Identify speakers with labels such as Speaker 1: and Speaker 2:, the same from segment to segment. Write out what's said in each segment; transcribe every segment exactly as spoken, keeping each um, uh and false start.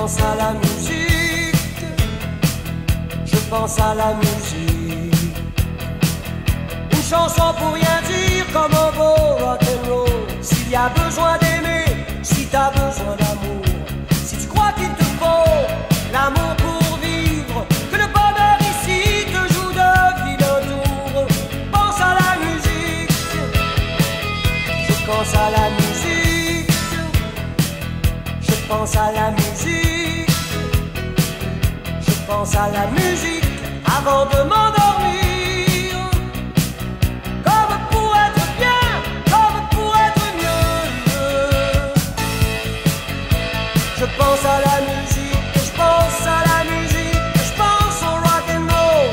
Speaker 1: pense à la musique, je pense à la musique. Une chanson pour rien dire comme un beau rock'n'roll. S'il y a besoin d'aimer, si t'as besoin d'amour, si tu crois qu'il te faut l'amour pour vivre, que le bonheur ici te joue de vilains tours, pense à la musique, je pense à la musique, je pense à la musique, je pense à la musique avant de m'endormir. Je pense à la musique, je pense à la musique, je pense au rock'n'roll.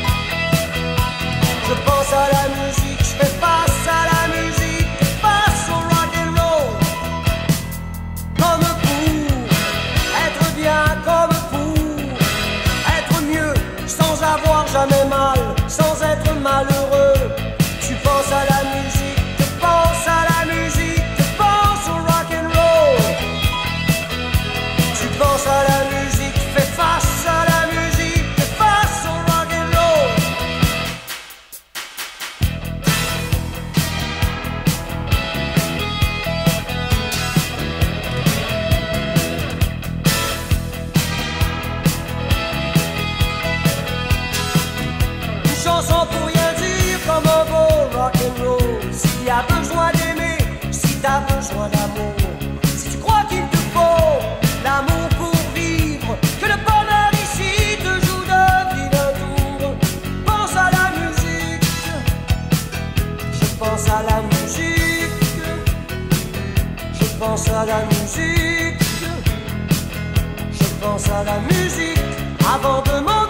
Speaker 1: Je pense à la musique, je fais face à la musique, face au rock'n'roll. Comme pour être bien, comme pour être mieux, sans avoir jamais mal, sans être malheureux. Tu penses à la musique, tu penses à la musique, tu penses au rock'n'roll. Tu penses à la musique, fais face à la musique, fais face au rock'n'roll. Une chanson pour rien dire comme un beau rock'n'roll. S'il y a besoin d'aimer, si t'as besoin d'amour, si tu crois qu'il te faut l'amour pour vivre, que le bonheur ici te joue de vilains tours, pense à la musique, je pense à la musique, je pense à la musique, je pense à la musique avant de m'en